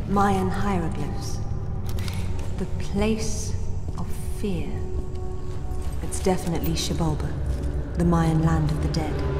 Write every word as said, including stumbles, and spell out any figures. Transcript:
Mayan hieroglyphs. The place of fear. It's definitely Xibalba, the Mayan land of the dead.